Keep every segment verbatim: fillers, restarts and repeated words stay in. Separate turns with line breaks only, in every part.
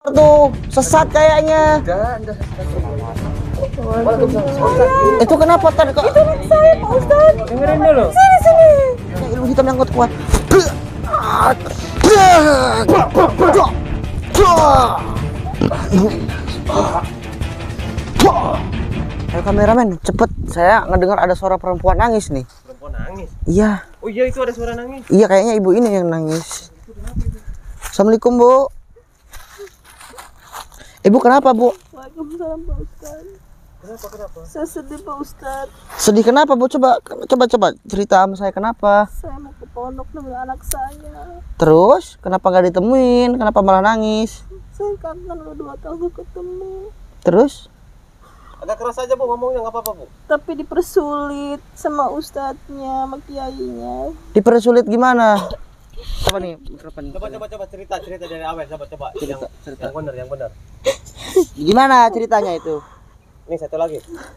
tuh sesat kayaknya. Itu kenapa tadi kok?
Itu anak saya Pak Ustadz.
Dengerin dulu.
Sini sini.
Ilmu hitam yang kuat. Ayo kameramen, cepet. Saya ngedengar ada suara perempuan nangis nih.
Perempuan nangis?
Iya.
Oh iya, itu ada suara nangis.
Iya, kayaknya ibu ini yang nangis. Assalamualaikum, Bu. Ibu kenapa, Bu?
Waalaikumsalam Pak Ustadz.
Kenapa, kenapa?
Saya sedih Pak Ustadz.
Sedih kenapa, Bu? Coba coba coba cerita sama saya kenapa.
Saya mau ke pondok nemuin anak saya.
Terus kenapa nggak ditemuin? Kenapa malah nangis?
Saya kangen udah dua tahun gak ketemu.
Terus?
Agak keras aja Bu ngomongnya, nggak apa-apa Bu.
Tapi dipersulit sama ustadznya, sama kiainya.
Dipersulit gimana? Coba nih,
Coba coba coba cerita cerita dari awal, coba coba. Yang
cerita.
yang benar, yang benar.
Gimana ceritanya itu?
Ini satu lagi.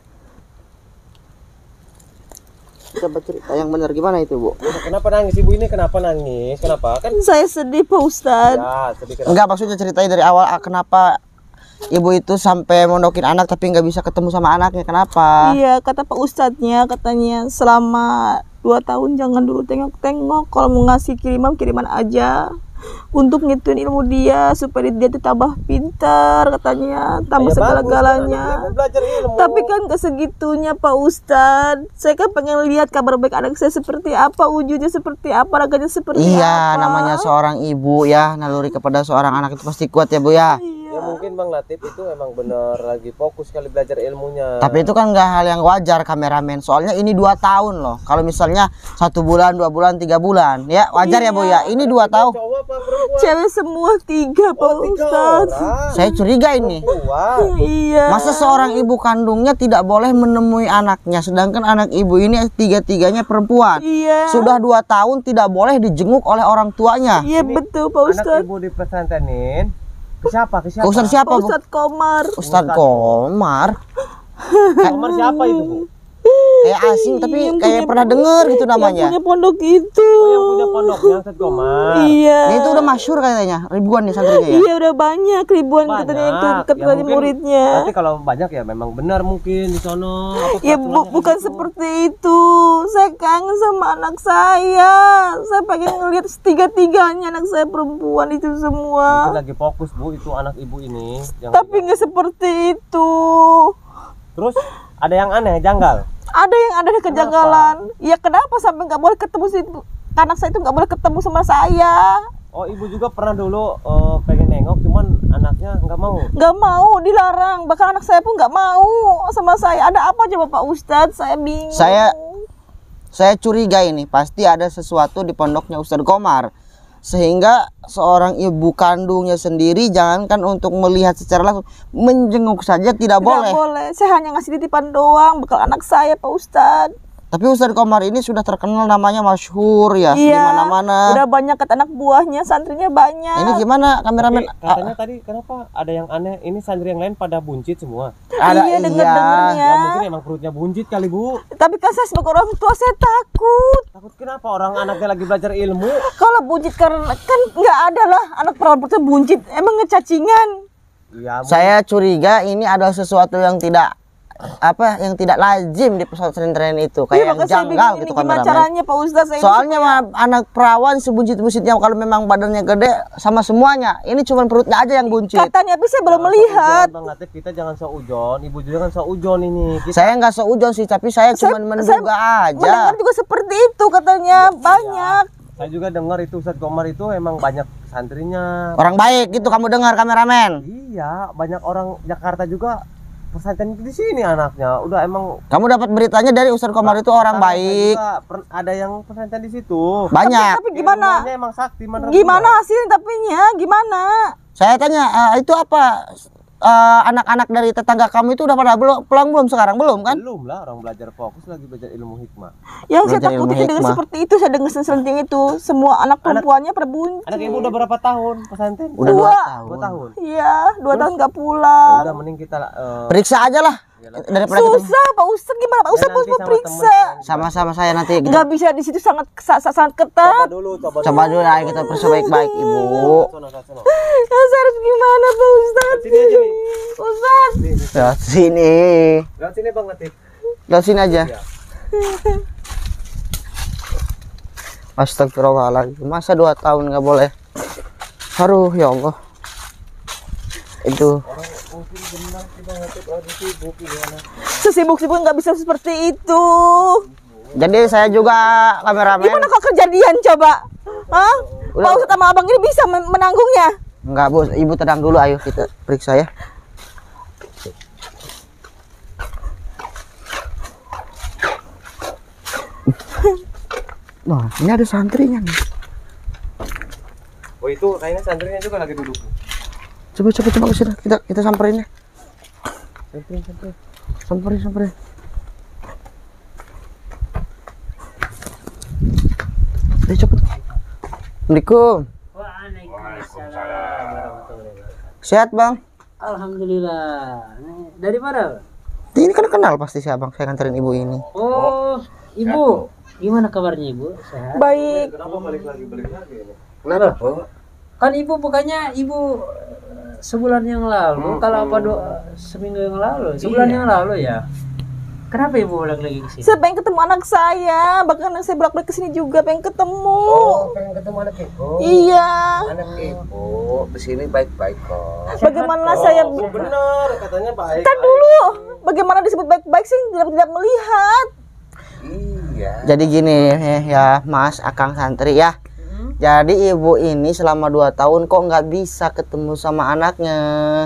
Coba cerita yang benar gimana itu, Bu?
Kenapa nangis ibu ini? Kenapa nangis? Kenapa? Kan
Saya sedih Pak Ustadz.
ya, sedikit.
Enggak, maksudnya ceritanya dari awal ah, kenapa ibu itu sampai mondokin anak tapi nggak bisa ketemu sama anaknya, kenapa?
Iya, kata Pak Ustadznya, katanya selama dua tahun jangan dulu tengok-tengok. Kalau mau ngasih kiriman, kiriman aja. Untuk ngituin ilmu dia, supaya dia tuh tambah pintar, katanya. Tambah
Ya,
segala-galanya.
bagus, kan? Belajar ilmu.
Tapi kan ke segitunya Pak Ustadz. Saya kan pengen lihat kabar baik anak saya seperti apa, wujudnya seperti apa, raganya seperti
Iya,
apa.
namanya seorang ibu ya, naluri kepada seorang anak itu pasti kuat ya, Bu ya.
Ya mungkin Bang Latif itu emang bener lagi fokus kali belajar ilmunya.
Tapi itu kan nggak hal yang wajar kameramen. Soalnya ini dua tahun loh. Kalau misalnya satu bulan, dua bulan, tiga bulan, ya wajar ya, Bu ya. Ini dua tahun.
Cowok apa perempuan?
Cewek semua tiga Pak
Oh, tiga
Ustadz.
orang.
Saya curiga ini.
Perempuan.
Iya.
Masa seorang ibu kandungnya tidak boleh menemui anaknya, sedangkan anak ibu ini tiga-tiganya perempuan.
Iya.
Sudah dua tahun tidak boleh dijenguk oleh orang tuanya.
Iya betul Pak
Anak
Ustadz.
ibu di pesantrenin. Ke siapa? Ke siapa?
Ke Ustadz siapa,
Pak
Bu?
Ustadz Komar.
Ustadz Komar.
Komar siapa itu, Bu?
Kayak asing tapi
Yang
kayak
punya-
pernah denger gitu
Yang
namanya.
punya pondok itu.
Oh, yang punya pondoknya Ustadz Komar.
Iya.
Nah, itu udah masyhur katanya, ribuan nih santrinya ya.
Iya udah banyak ribuan
Banyak.
katanya yang
Ya,
ikut dari
mungkin-
muridnya.
Tapi kalau banyak ya memang benar mungkin di sono. Apa
Ya
peraturannya
bu,
kayak
bukan
gitu.
seperti itu. Saya kangen sama anak saya. Saya pengen ngelihat tiga-tiganya anak saya perempuan itu
Mungkin
semua.
lagi fokus Bu itu anak ibu ini. Yang
Tapi nggak seperti itu.
Terus ada yang aneh, janggal.
Ada yang ada kejanggalan. Ya kenapa sampai nggak boleh ketemu sih? Anak saya itu nggak boleh ketemu sama saya.
Oh ibu juga pernah dulu eh, pengen nengok, cuman anaknya nggak mau.
Nggak mau, dilarang. Bahkan anak saya pun nggak mau sama saya. Ada apa coba Pak Ustadz? Saya bingung.
Saya saya curiga ini pasti ada sesuatu di pondoknya Ustadz Komar. Sehingga seorang ibu kandungnya sendiri jangankan untuk melihat secara langsung, menjenguk saja tidak,
Tidak
boleh.
boleh. Saya hanya ngasih titipan doang bekal anak saya Pak Ustadz.
Tapi Ustadz Komar ini sudah terkenal namanya masyhur ya di
Iya.
mana-mana.
Udah banyak kata anak buahnya, santrinya banyak.
Ini gimana kameramen?
Tapi katanya tadi kenapa ada yang aneh? Ini santri yang lain pada buncit semua.
Ada
Iya, denger-dengernya.
Ya mungkin emang perutnya buncit kali Bu.
Tapi kan saya sebagai orang tua saya takut.
Takut kenapa orang anaknya lagi belajar ilmu?
Kalau buncit karena kan nggak ada lah anak perawan perutnya buncit. Emang ngecacingan.
Iya Bu.
Saya curiga ini adalah sesuatu yang tidak apa yang tidak lazim di pesantren itu, kayak
Iya,
yang
makanya saya
janggal
bingung
gitu
ini gimana
kameramen.
caranya Pak Ustadz saya ini
Soalnya
supaya-
mah anak perawan sebuncit-buncitnya kalau memang badannya gede sama semuanya. Ini cuma perutnya aja yang buncit.
katanya, tapi saya belum
Jangan
melihat.
seujon, Bang Latif, kita jangan seujon. Ibu juga kan seujon ini. Kita
Saya nggak seujon sih, tapi saya, cuma menduga aja.
Mendengar juga seperti itu katanya banyak.
Saya juga dengar itu Ustadz Komar itu emang banyak santrinya.
Orang baik gitu kamu dengar kameramen.
Iya, banyak orang Jakarta juga pesantren di sini anaknya. Udah emang
Kamu dapat beritanya dari Ustadz Komar itu orang
Saya
baik.
juga per- ada yang pesantren di situ.
Banyak.
Tapi gimana?
Ilmunya emang sakti mana
Gimana hasilnya tapinya? Gimana?
Saya tanya, "Eh, itu apa? Eh, anak-anak dari tetangga kamu itu udah pada belum pulang belum sekarang belum kan?"
Belum lah, orang belajar fokus lagi belajar ilmu hikmah.
Yang saya
Belajar
takutin
ilmu
dengar
hikmah.
seperti itu, saya dengar selenting itu. Semua anak perempuannya perbuncit.
Anak ibu udah berapa tahun pesantren?
Udah
Dua.
dua tahun.
Dua tahun.
Iya, dua
Terus?
tahun nggak pulang.
Udah mending kita eh,
Periksa aja lah daripada kita
Susah Pak Ustadz, gimana Pak Ustadz
nanti
mau
sama
periksa?
temen.
sama-sama saya nanti kita
Nggak bisa di situ sangat sa- sa- sangat
Coba
ketat.
dulu, coba,
coba dulu lah kita periksa baik-baik Ibu.
Sono, sono.
Ya, saya harus gimana Pak Ustadz?
Lewat sini.
Lewat sini Bang Latif.
Lewat sini aja.
Iya.
Astagfirullahaladzim. Masa dua tahun nggak boleh? Aduh ya Allah. Itu.
Sesibuk-sibuk nggak bisa seperti itu.
Jadi saya juga kameramen.
Gimana kok kejadian coba? Hah? Pak Ustadz sama abang ini bisa men- menanggungnya?
Enggak Bu, Ibu tenang dulu, ayo kita periksa ya. Nah, ini ada santrinya nih.
Oh itu kayaknya santrinya juga lagi duduk.
Coba coba coba ke sini. Kita kita samperin ya.
Samperin samperin.
Samperin samperin. Ayo cepet. Assalamualaikum.
Waalaikumsalam.
Sehat Bang?
Alhamdulillah. Nih, dari mana?
Ini kan kenal pasti si Abang. Saya nganterin Ibu ini.
Oh, Ibu. Gimana kabarnya Ibu? Sehat?
Baik.
Kenapa balik lagi balik lagi?
Kenapa? Kan Ibu bukannya Ibu eh, sebulan yang lalu, kalau apa doa seminggu yang lalu, sebulan yang lalu ya. Kenapa Ibu balik lagi ke sini?
Saya pengen ketemu anak saya, bahkan anak saya bolak-balik ke sini juga pengen ketemu.
pengen ketemu anak ibu.
Iya.
Anak ibu di sini baik-baik kok.
Bagaimana saya
Oh benar katanya baik.
Kan dulu, bagaimana disebut baik-baik sih tidak tidak melihat.
Iya.
Jadi gini ya Mas, Akang santri ya. Jadi Ibu ini selama dua tahun kok nggak bisa ketemu sama anaknya.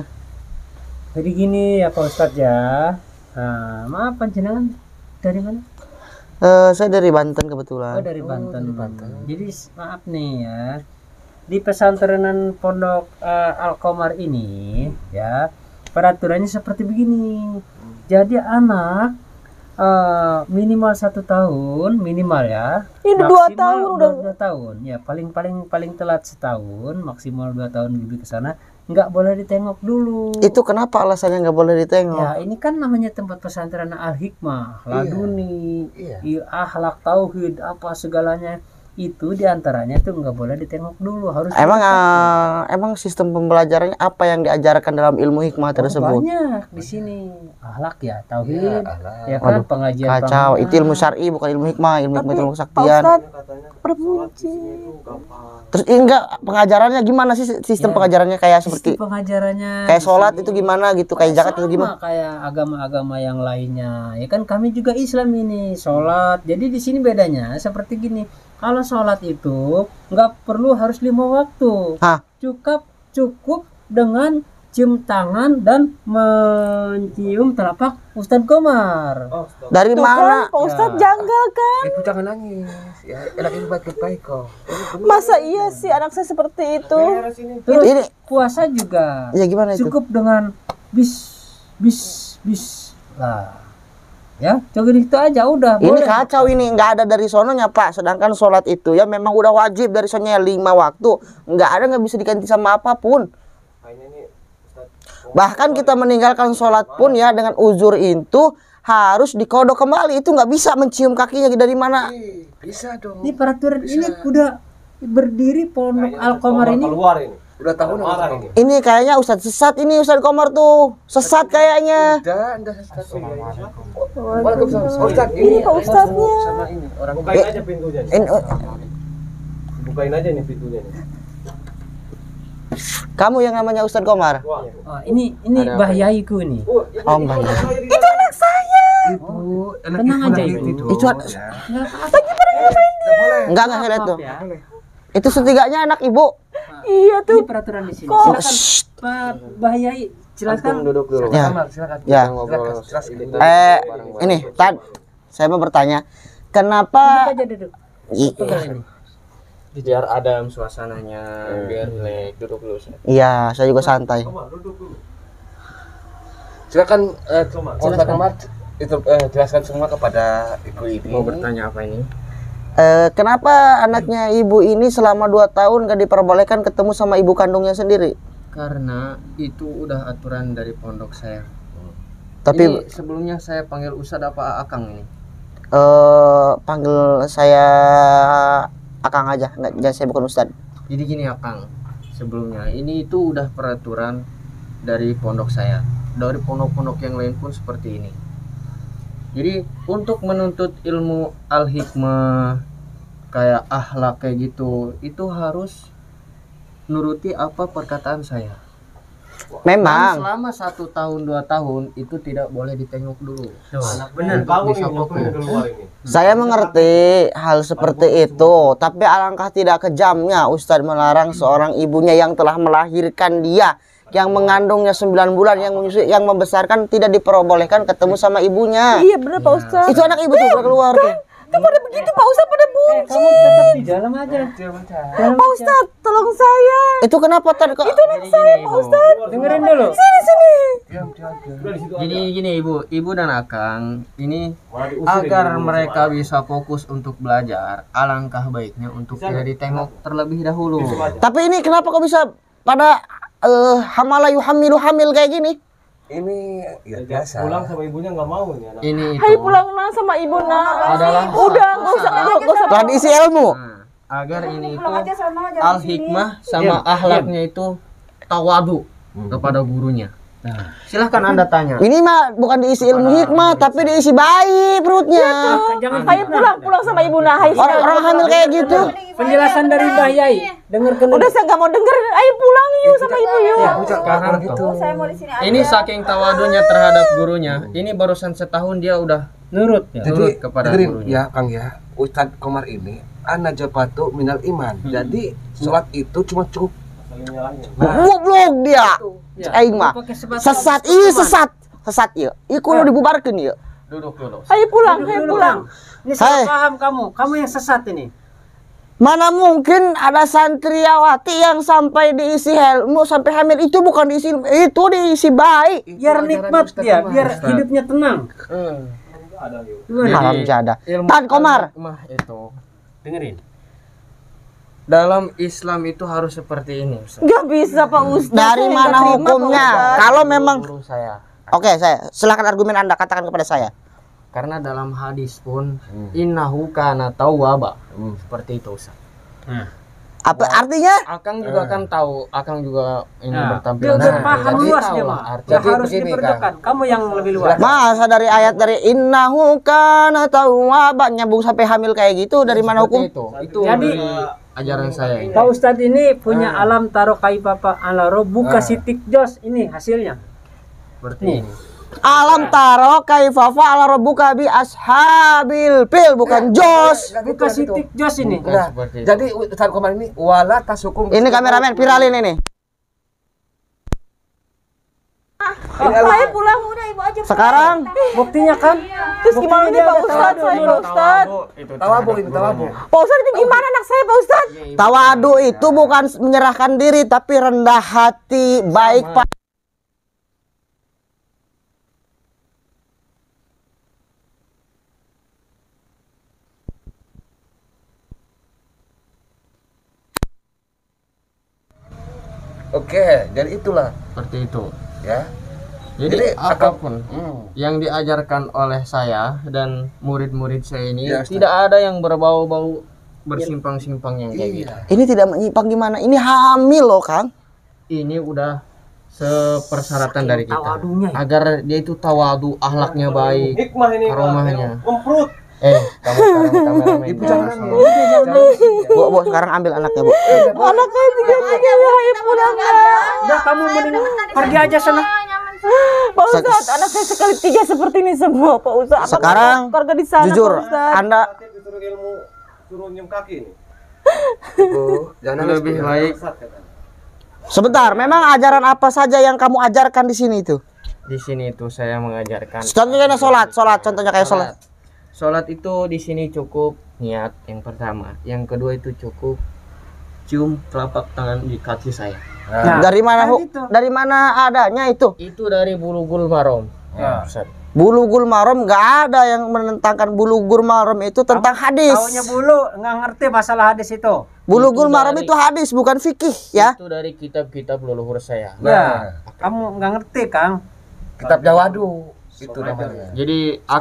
Jadi gini ya Pak Ustadz ya. Nah, maaf panjenengan dari mana?
Eh, saya dari Banten
Oh,
kebetulan.
dari Banten. Jadi s- maaf nih ya. Di pesantrenan Pondok eh, Al-Qamar ini ya, peraturannya seperti begini. Jadi anak eh, minimal satu tahun minimal ya.
Ini udah dua
Maksimal
tahun udah.
dua tahun ya, paling paling paling telat setahun, maksimal dua tahun lebih ke sana, nggak boleh ditengok dulu.
Itu kenapa alasannya nggak boleh ditengok?
Ya, ini kan namanya tempat pesantren Al-Hikmah, Laduni,
Iya.
i- akhlak tauhid, apa segalanya itu diantaranya tuh nggak boleh ditengok dulu, harus
Emang eh, emang sistem pembelajarannya apa yang diajarkan dalam ilmu hikmah
Oh,
tersebut?
banyak di sini akhlak ya, tauhid,
Iya, akhlak.
ya kan
Waduh,
pengajian
Kacau,
pengajian.
itu ilmu syar'i bukan ilmu hikmah, ilmu hikmah itu ilmu
Pak
kesaktian.
Ustadz,
Katanya
perbuci.
itu gampang.
Terus ini enggak pengajarannya gimana sih sistem
Ya.
pengajarannya kayak
Sistem
seperti
pengajarannya
kayak
di
sholat
sini
itu gimana gitu, kayak zakat itu
sama
gimana?
kayak agama-agama yang lainnya ya kan, kami juga Islam ini sholat. Jadi di sini bedanya seperti gini, kalau sholat itu nggak perlu harus lima waktu,
Hah?
cukup cukup dengan cium tangan dan mencium telapak Ustadz Komar.
Oh, stop.
Dari
Tuh
mana?
kan, Pak Ustadz
Ya.
janggal kan?
Ibu jangan nangis. Ya, anak ibu baik-baik kok.
Masa iya sih anak saya seperti itu?
Daerah sini.
Terus
Ini
puasa juga
ya gimana itu?
cukup dengan bis bis bis lah ya, coba itu aja udah
Ini
boleh.
kacau ini, nggak ada dari sononya Pak. Sedangkan sholat itu ya memang udah wajib dari sononya lima waktu. Nggak ada, nggak bisa diganti sama apapun.
Kayaknya nih Ustaz.
Bahkan kita meninggalkan sholat pun ya dengan uzur itu harus dikodok kembali. Itu nggak bisa mencium kakinya dari mana.
Ih, bisa dong.
Ini peraturan ini udah berdiri Pondok Al-Qamar ini
keluar ini.
Udah tahu
Marah
nggak?
ini.
Ini kayaknya Ustadz sesat ini, Ustadz Komar tuh sesat kayaknya.
Udah, udah Ustaz.
Waalaikumsalam.
Waalaikumsalam. Ustaz,
Ini Pak Ustadznya.
sama ini orang
Bukain aja pintunya nih.
Ini,
Bukain aja nih pintunya nih.
kamu yang namanya Ustadz Komar?
Wah.
oh, ini ini Mbah Yaiku nih.
Oh, ini
Oh, Mbak.
itu anak saya.
ibu, anak
Tenang
ibu
aja,
lagi
Ibu.
tidur.
Itu ada-
ya.
Nggak apa-apa.
Enggak, enggak saya lihat tuh.
Maaf ya.
Itu setiganya anak ibu.
Iya
Ini
tuh.
peraturan di sini.
Kok-
Silakan Pak Mbah Yai, silakan.
duduk dulu.
Ya.
Kamar, silakan.
Ya.
Silakan, silakan.
Eh, ini Tad, saya mau bertanya, kenapa?
Duduk aja duduk.
I-
Pegang ini.
biar adem suasananya, biar relax. Duduk dulu. Ustaz.
Iya, saya juga santai.
Komar, duduk dulu.
Silakan eh
Komar.
Ustaz Komar itu eh, jelaskan semua kepada ibu ini.
Mau bertanya apa ini?
Eh, kenapa anaknya ibu ini selama dua tahun gak diperbolehkan ketemu sama ibu kandungnya sendiri?
Karena itu udah aturan dari pondok saya.
Tapi
Ini sebelumnya saya panggil Ustadz apa Akang ini?
eh panggil saya Akang aja, nggak, jangan, saya bukan Ustadz.
Jadi gini Akang, sebelumnya ini itu udah peraturan dari pondok saya. dari pondok-pondok yang lain pun seperti ini. Jadi untuk menuntut ilmu al-hikmah kayak akhlak kayak gitu, itu harus nuruti apa perkataan saya. Dan
Memang
selama satu tahun dua tahun itu tidak boleh ditengok dulu.
Bener, kamu
Bisa
ini
fokus.
yang keluar ini.
saya mengerti hal seperti itu, tapi alangkah tidak kejamnya Ustadz melarang seorang ibunya yang telah melahirkan dia, yang mengandungnya sembilan bulan, yang menyusui, yang membesarkan, tidak diperbolehkan ketemu sama ibunya.
Iya bener Pak Ustadz.
Itu anak ibu tuh udah keluar tuh.
Itu pada begitu Pak Ustadz, pada
Eh,
benci.
kamu tetap di dalam aja. Dalam
Pak
aja.
Ustadz, tolong saya.
Itu kenapa tadi kok?
Jadi gini, Ibu.
Dengerin dulu.
Sini sini.
Udah di situ aja.
Jadi gini Ibu, Ibu dan Akang ini
Malah diusir
agar
ini,
mereka bisa fokus untuk belajar, alangkah baiknya untuk tidak ditengok terlebih dahulu.
Tapi ini kenapa kok bisa pada eh hamalayu hamilu hamil kayak gini?
Ini ya biasa.
Pulang sama ibunya nggak mau ini anak.
Ini itu
Hai pulang nah sama ibu nah.
adalah
Udah nggak usah nggak nggak usah.
Telah diisi ilmu.
Nah, agar ini itu al-hikmah sama akhlaknya itu tawadu kepada gurunya. Nah, silahkan Anda tanya.
Ini mah bukan diisi ilmu hikmah, tapi diisi bayi perutnya.
Jangan
Hai pulang pulang sama ibu nah. Hai
Orang, orang hamil kayak gitu.
penjelasan dari Mbah Yai. Dengarkan dulu.
udah saya nggak mau denger. Ayo pulang yuk sama ibu yuk.
Sekarang
gitu.
ini saking tawadunya terhadap gurunya, ini barusan setahun dia udah
Nurut ya.
nurut
Jadi
kepada
dengerin
gurunya.
ya Kang ya, Ustadz Komar ini anak jabatu minal iman. Jadi sholat itu cuma cukup.
Saling nyalahin.
Goblok dia.
Ya,
Aing mah
pakai sepatu.
sesat, iya sesat. Sesat ieu. Ieu kudu dibubarkeun ieu.
Duduk dulu.
Ayo pulang,
Duduk
ayo
dulu,
pulang.
Kang. Ini salah
Hai.
paham kamu. Kamu yang sesat ini.
Mana mungkin ada santriawati yang sampai diisi ilmu sampai hamil, itu bukan diisi ilmu, itu diisi bayi.
Biar nikmat dia, biar
Ustaz.
hidupnya tenang.
Hmm.
Ada yuk.
Gimana?
Haram jadah.
ilmu
Tan Komar.
al-hikmah itu
Dengerin.
dalam Islam itu harus seperti ini, Ustaz.
Nggak bisa Pak Ustadz.
Dari
Saya
mana
nggak terima, Pak
hukumnya?
Ustadz.
Kalau memang
Guru saya.
Oke, saya silakan argumen Anda katakan kepada saya.
Karena dalam hadis pun innahu kana tawwaba. Seperti itu, Ustaz.
Apa artinya?
Akang juga kan tahu, Akang juga ini
Nah,
bertampilan.
dia udah
Nah,
paham
jadi
luas
tahu
dia
lah
mah.
arti.
Dia
Jadi
harus
begini,
dipertemukan. Kamu yang lebih luas.
Masa dari ayat dari innahu kana tawwaba nyambung sampai hamil kayak gitu, dari mana hukum?
Seperti itu. Itu
Jadi-
dari ajaran saya. ini.
Pak Ustadz ini punya alam taruh kai papa ala roh buka sitik jos ini hasilnya.
Seperti
Nih.
ini.
Alam taro kaifa fa'ala rabbuka bi ashabil fil, bukan jos.
Buka sitik jos ini.
Bukan
Nah,
seperti itu.
jadi Ustadz Komar ini wala tasukum.
Ini kameramen viralin ini.
Ayo pulang.
Sekarang
Buktinya kan?
Terus gimana nih Pak Ustadz? Saya Pak Ustadz.
Tawabu ini tawabu.
Pak Ustadz ini gimana anak saya Pak Ustadz?
tawadu itu bukan menyerahkan diri, tapi rendah hati, baik Pak.
Oke, jadi itulah
Seperti itu.
ya.
Jadi,
Jadi,
apapun
Hmm.
yang diajarkan oleh saya dan murid-murid saya ini
Ya, Ustaz.
tidak ada yang berbau-bau bersimpang-simpang yang kayak gitu.
Iya.
Ini tidak menyimpang gimana? Ini hamil loh, Kang.
Ini udah sepersyaratan dari kita
tawadunya ya.
agar dia itu tawadu, akhlaknya baik.
Hikmah ini.
Karomahnya.
Kemprut.
Eh, kamu sekarang kameramen.
Ibu jangan
Bu, bu, sekarang ambil anaknya, Bu.
Anak saya tiga tiga ayo pulang nah.
Udah kamu mending pergi aja sana.
Pak Ustadz, anak saya sekali tiga seperti ini semua Pak Ustadz. Apa
Sekarang
keluarga di sana
jujur,
Pak Ustadz?
Anda
Disuruh ilmu, suruh nyium kaki ini.
Bu, jangan
Lebih baik
Sesat katanya.
sebentar, memang ajaran apa saja yang kamu ajarkan di sini itu?
di sini itu saya mengajarkan.
Contohnya sholat, sholat, contohnya kayak sholat.
Sholat itu di sini cukup niat yang pertama, yang kedua itu cukup cium telapak tangan di kaki saya.
Nah,
Dari mana
kan
hu-
itu.
dari mana adanya itu?
Itu dari Bulughul Maram.
Ya.
Ustaz.
Bulughul Maram nggak ada yang menentangkan Bulughul Maram itu tentang hadis.
Taunya bulu nggak ngerti masalah hadis itu.
Bulughul
Itu
Maram
dari-
itu hadis bukan fikih ya.
Itu dari kitab-kitab leluhur saya.
Ya, kamu nggak ngerti Kang.
Kitab Jawadu itu namanya.
Jadi Akang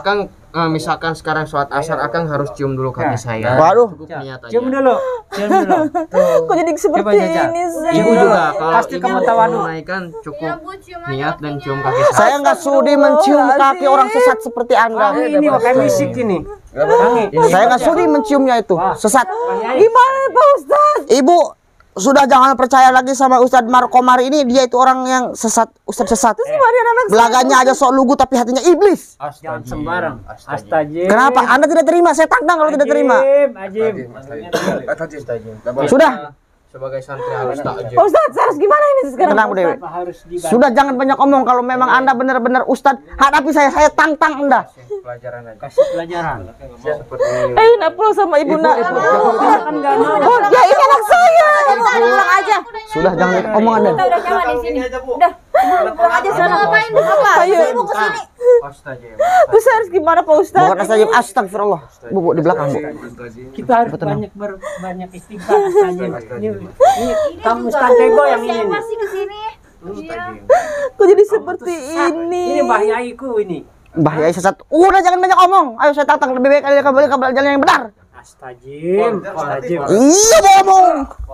Ah, misalkan sekarang sholat asar Akang harus cium dulu kaki saya.
Waduh.
Cukup niat aja.
Cium dulu, cium dulu. Tuh.
Kok jadi seperti
Coba, Caca.
ini sih?
Ibu juga kalau
Pasti
ibu
kamu tahu, aduh.
menunaikan cukup niat dan cium kaki saya.
Saya nggak sudi mencium kaki orang sesat seperti Anda.
Kamu ini pakai misik ini. Kangi.
Saya nggak sudi menciumnya itu. Sesat.
Gimana Pak Ustadz?
Ibu sudah jangan percaya lagi sama Ustadz Markomar ini. Dia itu orang yang sesat, Ustadz sesat.
Kemarin anak
Belakangnya aja sok lugu tapi hatinya iblis.
Jangan sembarang. Astagfirullah.
Kenapa Anda tidak terima? Saya tantang kalau tidak terima.
Ajib, ajib.
Sudah.
Sebagai santri harus takjub.
Pak Ustadz, saya harus gimana ini sekarang?
Tenang Bu Dewi.
Harus dibantu.
Sudah jangan banyak omong. Kalau memang Anda benar-benar Ustadz, hadapi saya. Saya tantang Anda.
Pelajaran aja.
Kasih pelajaran.
Seperti
Ayo nak pulang sama ibu nak.
Kan enggak mau.
Oh, ya ini anak saya.
Pulang aja.
Sudah jangan banyak omong Anda.
Kita udah nyaman di sini. Udah. Pulang aja sana. Ngapain di apa?
Ayo.
Saya mau ke sini.
Terus saya harus gimana Pak Ustadz?
Bukan astagfirullah. Astagfirullah. Bu, bu di belakang Bu.
Kita harus banyak ber, banyak istighfar Astagfirullah. Ini, ini kamu Ustaz Tego yang ini.
Siapa sih ke sini? Iya.
Kok jadi seperti ini?
Ini bahayaku ini.
Bahaya sesat. Udah jangan banyak omong. Ayo saya tantang lebih baik kalian kembali ke jalan yang benar.
Astagfirullah. Astagfirullah.
Iya ngomong.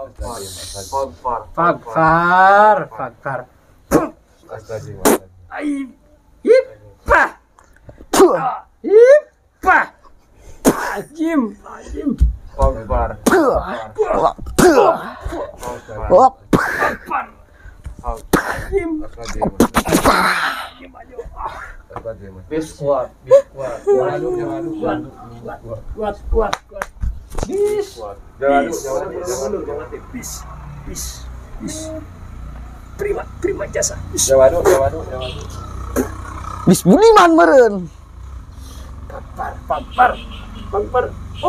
Fakfar, fakfar. Ai. Ipah. Ipah. Ajim, ajim.
bis kuat, bis kuat.
Kuat, kuat, kuat. Bis. Bis. Bis. Bis. Terima, terima jasa. Bis.
Bis Budiman meren.
Fakfar, fakfar. Fakfar. Oh.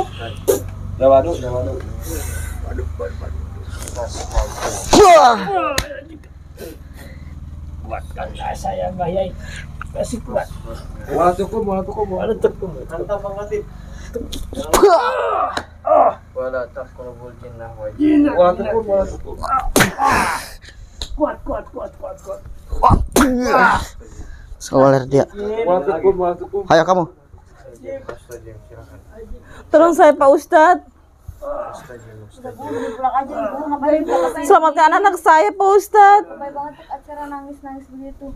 Wah.
Kuatkan saya bahaya. Kasih kuat.
Wala tukum, wala tukum, wala
Ada tekum.
Mantap Bang Latif.
Wala taqrabul jinnah wa
Wala tukum, wala tukum.
Kuat, kuat, kuat, kuat, kuat.
Soaler dia.
Wala tukum, wala tukum.
Ayo kamu.
Tolong saya Pak Ustadz.
Pulang aja ibu. Ngapain pulang?
Selamatkan anak saya Pak Ustadz.
Baik banget acara nangis-nangis begitu.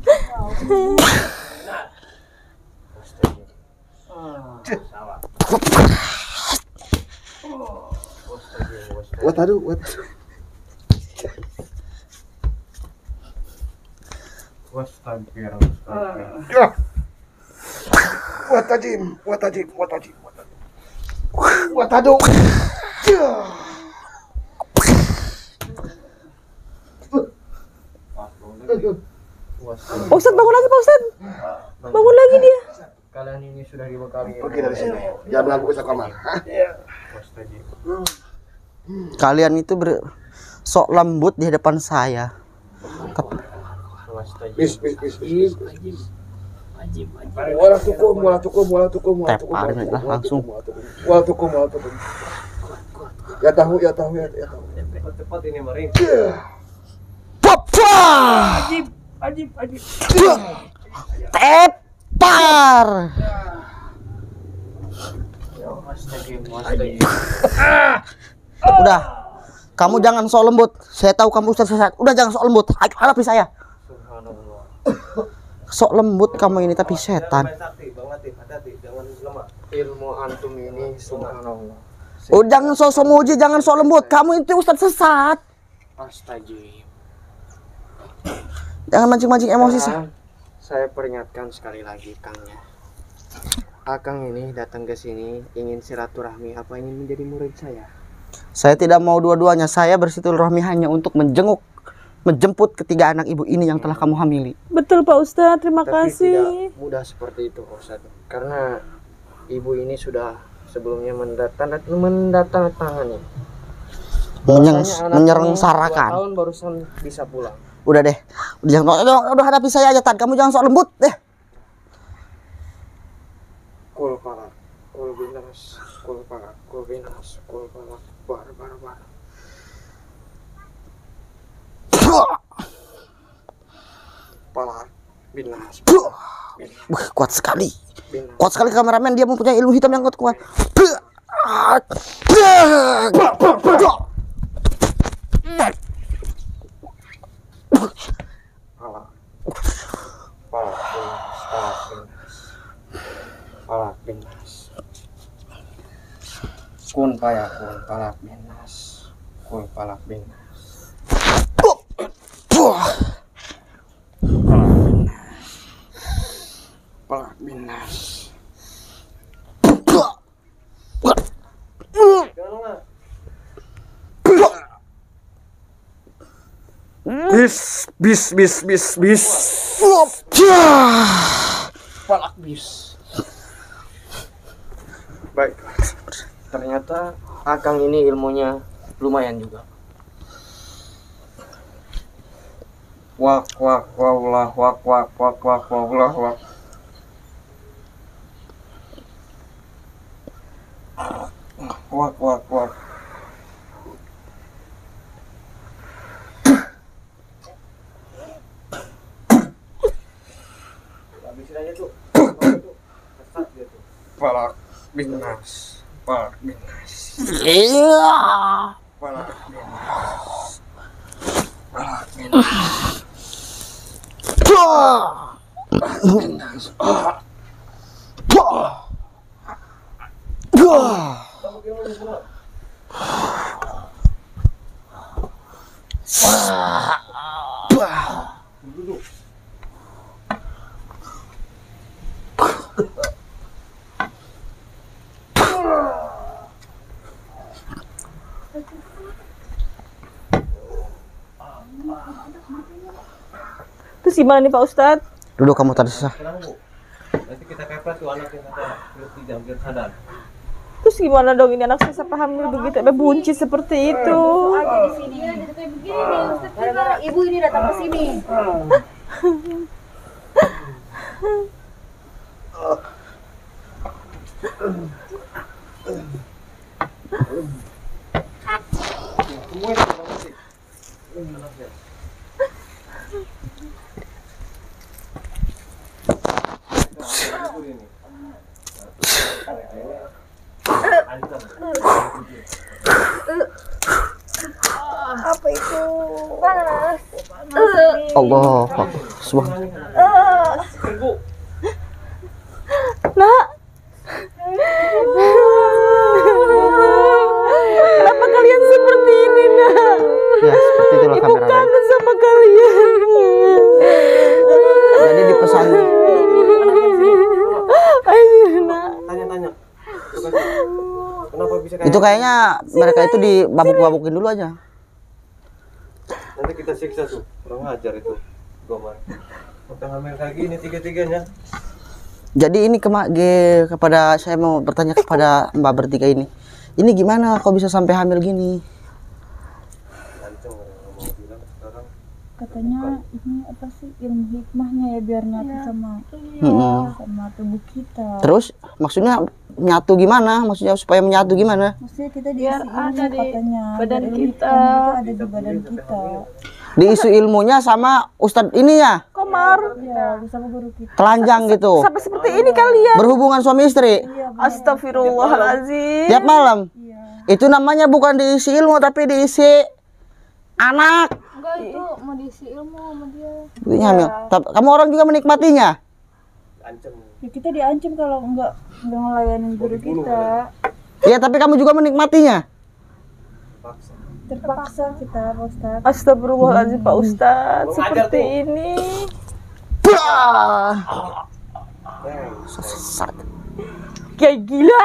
Wat aduh, wat.
Astagfirullah.
Wat tajim, wat tajim, wat tajim, wat tajim. Wat aduh.
Pak Ustadz bangun lagi Pak Ustadz. Bangun lagi dia.
Kalian ini sudah dibekali.
Pergi dari sini. Jangan ganggu ke kamar.
Kalian itu ber sok lembut di hadapan saya. Tapi
Bis, bis, bis, bis.
Ajib, ajib, ajib.
Wala tukum, wala tukum, wala tukum, wala tukum.
Teparin lah langsung.
Wala tukum, wala tukum. Ya tahu, ya tahu, ya ya tahu.
Cepat ini mering.
Papa.
Ajib, ajib, ajib.
Tepar. Udah. Kamu jangan sok lembut. Saya tahu kamu Ustaz sesat. Udah jangan sok lembut. Ayo hadapi saya. Sok lembut kamu ini tapi setan.
Bang Latif, hati-hati, jangan lemah.
Ilmu antum ini subhanallah.
Oh jangan sok sok muji, jangan sok lembut. Kamu itu Ustaz sesat.
Astagfirullah.
Jangan mancing-mancing emosi saya.
Saya peringatkan sekali lagi Kangnya. Akang ini datang ke sini ingin silaturahmi apa ingin menjadi murid saya.
Saya tidak mau dua-duanya. Saya bersilaturahmi hanya untuk menjenguk, menjemput ketiga anak ibu ini yang telah kamu hamili.
Betul Pak Ustadz, terima
Tapi
kasih.
tidak mudah seperti itu Ustaz. Karena ibu ini sudah sebelumnya mendatang mendatangani.
Menyeng,
Bahwasanya
menyerang
anaknya
sarakan.
dua tahun barusan bisa pulang.
Udah deh. Udah jangan udah, udah hadapi saya aja Tan. Kamu jangan sok lembut deh.
Kul palak, kul binas, kul palak, kul binas, kul palak, bar bar bar. Palak, binas.
Wah, kuat sekali. Kuat sekali kameramen, dia mempunyai ilmu hitam yang kuat kuat.
Palak binas. Kun payakun palak binas. Kun palak binas. Palak binas. Bis bis bis bis bis. Palak bis. Baik. Ternyata Akang ini ilmunya lumayan juga. Wak wak waulah wak wak wak wak waulah wak. Wak wak wak.
Habisin aja tuh.
Palak binas. Palak binas.
Iya.
Palak binas. Palak binas.
Terus gimana nih Pak Ustadz?
Duduk kamu tadi sah.
Tenang Bu. Nanti kita kepret tuh anak yang kata perut tidak biar sadar.
Terus gimana dong ini anak saya sampai hamil begitu, sampai buncis seperti itu?
Aja di sini ya, jadi kayak begini nih. Ustaz, gara-gara ibu ini datang ke sini. Apa itu? Panas.
Allah subhanallah.
Nak, kenapa kalian seperti ini, Nak?
Ya seperti itulah
Ibu
kameramen.
kangen sama kalian.
Jadi dipesan.
Ayo, Nak.
Tanya-tanya. Kenapa bisa kayak
Itu kayaknya mereka itu dibabuk-babukin dulu aja.
nanti kita siksa tuh. Kurang ajar itu. Gomar. Udah hamil kayak gini tiga-tiganya.
Jadi ini kema ge, kepada saya mau bertanya kepada Mbak bertiga ini. Ini gimana kok bisa sampai hamil gini?
Lanceng orang mau bilang sekarang.
Katanya ini apa sih ilmu hikmahnya ya biar nyatu sama
Mm-mm.
sama tubuh kita.
Terus maksudnya menyatu gimana? Maksudnya supaya menyatu gimana?
Maksudnya kita
Biar
diisi ilmu
ada di
katanya.
badan
Biar ilmu
kita.
hikmah itu ada di badan kita.
Diisi ilmunya sama ustadz ininya,
Komar.
Iya, sama guru kita.
telanjang gitu.
Sampai seperti ini kalian.
Berhubungan suami istri
Iya, benar.
Astagfirullahaladzim.
tiap malam.
Iya.
Itu namanya bukan diisi ilmu tapi diisi anak.
Enggak itu mau diisi ilmu sama dia.
Ini hamil. Tapi kamu orang juga menikmatinya.
Lanceng.
Ya kita diancam kalau enggak enggak ngelayanin guru kita.
Iya, tapi kamu juga menikmatinya.
Paksa.
Terpaksa kita, Pak Ustadz.
Astagfirullahaladzim Pak Ustadz.
Mau
Seperti
ngajar tuh.
ini.
Bah!
Eh,
Sesat.
Kayak gila.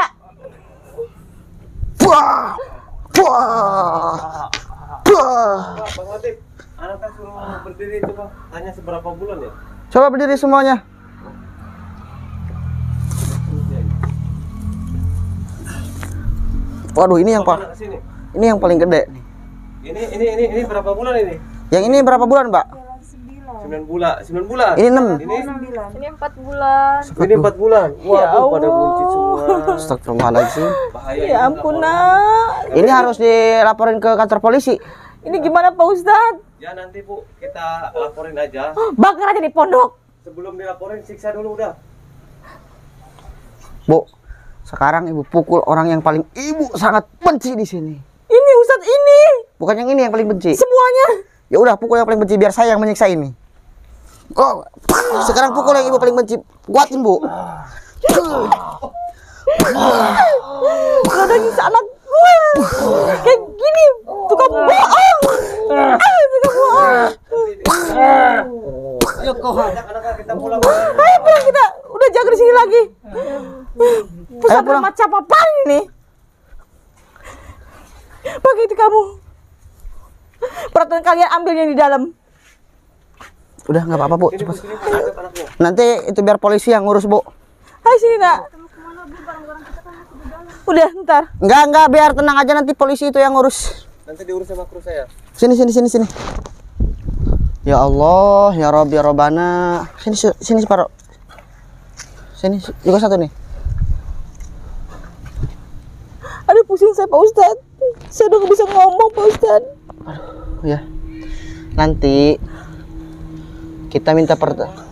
Bah! Bah! Bah!
Pak, Bang Latif, anak kan suruh berdiri coba. Tanya seberapa bulan ya?
Coba berdiri semuanya. Waduh, ini yang
Pak,
pak,
kesini.
ini yang paling gede.
Ini ini ini ini berapa bulan ini?
Yang ini berapa bulan, Mbak?
sembilan bulan. sembilan bulan.
Ini enam.
Ini
Ini empat bulan.
ini empat bulan. Wah,
Ya
tuh pada
Allah.
buncit semua.
Astagfirullahaladzim.
Bahaya.
Ya
ini
ampun
laporan.
nak.
Ini harus dilaporin ke kantor polisi.
Ini gimana Pak Ustadz?
Ya nanti Bu, kita laporin aja.
Bakar aja di pondok.
Sebelum dilaporin siksa dulu udah.
Bu, sekarang ibu pukul orang yang paling ibu sangat benci di sini.
Ini Ustadz ini.
Bukan yang ini yang paling benci.
Semuanya.
Ya udah, pukul yang paling benci biar saya yang menyiksa ini. Oh, sekarang pukul yang ibu paling benci. Kuatin, Bu.
Ada nyiksa anak gue. Kayak gini, tukang bohong. Ah, tukang bohong.
Ayo kau anak-anak kita pulang.
Ayo pulang kita. Udah jaga di sini lagi. Pesantren macam apa ini? Pakai itu kamu. Peraturan kalian ambil yang di dalam.
Udah nggak apa-apa, Bu. Cepat. Nanti itu biar polisi yang ngurus, Bu.
Hai sini, Nak. Udah, ntar.
Enggak, enggak, biar tenang aja, nanti polisi itu yang ngurus.
Nanti diurus sama kru saya.
Sini, sini, sini, sini. Ya Allah, ya Rob, ya Robana. Sini, sini separuh. Sini juga satu nih.
Aduh, pusing saya, Pak Ustadz. Saya udah gak bisa ngomong, Pak Ustadz.
Aduh, ya. Nanti kita minta per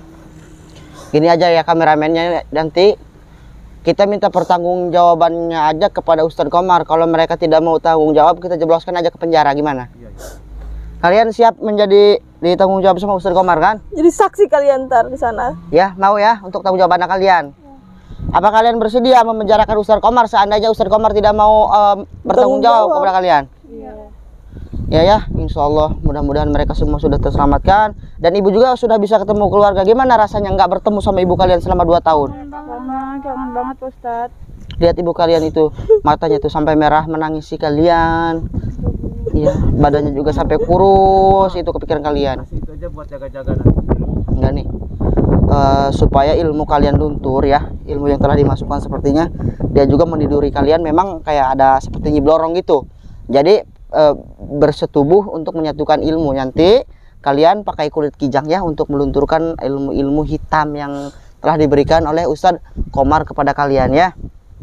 gini aja ya kameramennya, nanti kita minta pertanggungjawabannya aja kepada Ustadz Komar. Kalau mereka tidak mau tanggung jawab, kita jebloskan aja ke penjara, gimana? Iya, iya. Kalian siap menjadi ditanggung jawab sama Ustadz Komar kan?
Jadi saksi kalian ntar di sana.
Ya, mau ya untuk tanggung jawab anak kalian. Apa kalian bersedia memenjarakan Ustadz Komar seandainya Ustadz Komar tidak mau um, bertanggung jawab kepada kalian? Iya. Ya ya, insya Allah mudah-mudahan mereka semua sudah terselamatkan dan ibu juga sudah bisa ketemu keluarga. Gimana rasanya nggak bertemu sama ibu kalian selama dua tahun?
Kangen, kangen banget Ustadz.
Lihat ibu kalian itu, matanya tuh sampai merah menangisi kalian. Iya, badannya juga sampai kurus, itu kepikiran kalian.
Itu aja buat jaga-jaga nanti.
Enggak nih. Uh, supaya ilmu kalian luntur ya, ilmu yang telah dimasukkan sepertinya dia juga meniduri kalian, memang kayak ada seperti nyiblorong gitu. Jadi uh, bersetubuh untuk menyatukan ilmu. Nanti kalian pakai kulit kijang ya untuk melunturkan ilmu-ilmu hitam yang telah diberikan oleh Ustadz Komar kepada kalian ya.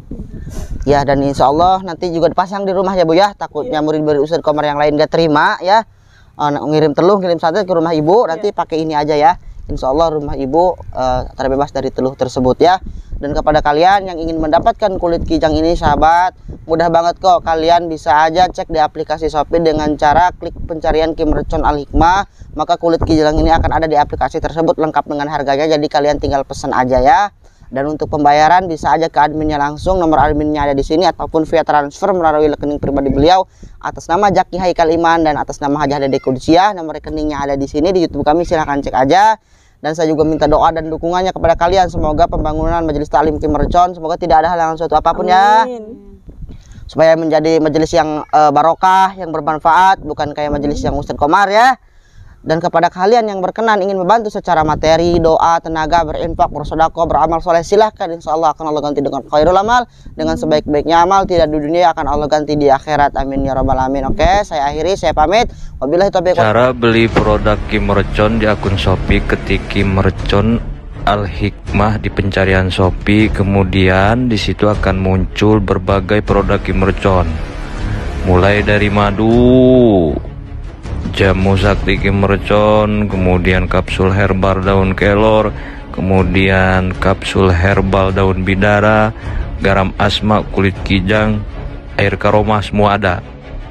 Ya, dan insya Allah nanti juga dipasang di rumah ya Bu ya. Takutnya murid-murid Ustadz Komar yang lain gak terima ya, uh, ngirim teluh, ngirim santet ke rumah ibu, nanti pakai ini aja ya. Insya Allah rumah ibu uh, terbebas dari teluh tersebut ya. Dan kepada kalian yang ingin mendapatkan kulit kijang ini sahabat, mudah banget kok. Kalian bisa aja cek di aplikasi Shopee dengan cara klik pencarian Ki Mercon Al Hikmah. Maka kulit kijang ini akan ada di aplikasi tersebut lengkap dengan harganya. Jadi kalian tinggal pesan aja ya. Dan untuk pembayaran bisa aja ke adminnya langsung, nomor adminnya ada di sini, ataupun via transfer melalui rekening pribadi beliau atas nama Jaki Haikal Iman dan atas nama Haji Dede Kudusiah. Nomor rekeningnya ada di sini di YouTube kami, silahkan cek aja. Dan saya juga minta doa dan dukungannya kepada kalian. Semoga pembangunan Majelis Taklim Ki Mercon, semoga tidak ada halangan suatu apapun. Amin. Ya. Supaya menjadi majelis yang uh, barokah, yang bermanfaat, bukan kayak majelis yang Ustadz Komar ya. Dan kepada kalian yang berkenan ingin membantu secara materi, doa, tenaga, berinfak, bersedekah, beramal soleh, silahkan. Insya Allah akan Allah ganti dengan khairul amal, dengan sebaik-baiknya amal, tidak di dunia akan Allah ganti di akhirat. Amin ya rabbal alamin. Oke, saya akhiri, saya pamit. Wabillahi taufiq.
Cara beli produk Ki Mercon di akun Shopee, ketik Ki Mercon Al Hikmah di pencarian Shopee, kemudian di situ akan muncul berbagai produk Ki Mercon, mulai dari madu, jamu sakti Ki Mercon, kemudian kapsul herbal daun kelor, kemudian kapsul herbal daun bidara, garam asma, kulit kijang, air karoma, semua ada.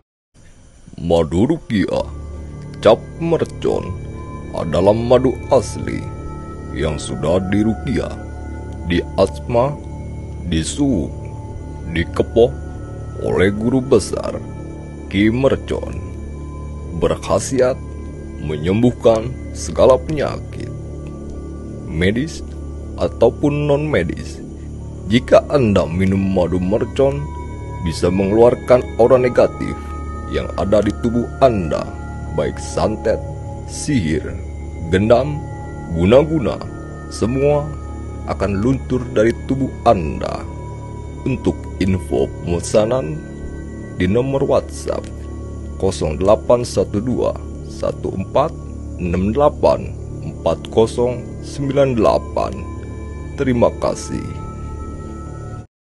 Madu Rukiah Cap Mercon adalah madu asli yang sudah dirukiah, diasma, disuuk, dikepoh oleh guru besar Ki Mercon, berkhasiat menyembuhkan segala penyakit medis ataupun non medis. Jika Anda minum madu mercon, bisa mengeluarkan aura negatif yang ada di tubuh Anda, baik santet, sihir, gendam, guna-guna, semua akan luntur dari tubuh Anda. Untuk info pemesanan di nomor WhatsApp nol delapan satu dua satu empat enam delapan empat nol sembilan delapan. Terima kasih.